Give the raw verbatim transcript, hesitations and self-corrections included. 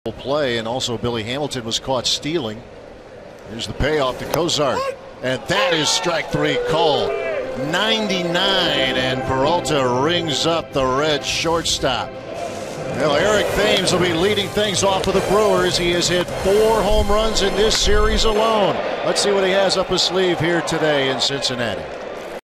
Play, and also Billy Hamilton was caught stealing. Here's the payoff to Cozart, and that is strike three call. ninety-nine, and Peralta rings up the red shortstop. Well, Eric Thames will be leading things off for the Brewers. He has hit four home runs in this series alone. Let's see what he has up his sleeve here today in Cincinnati.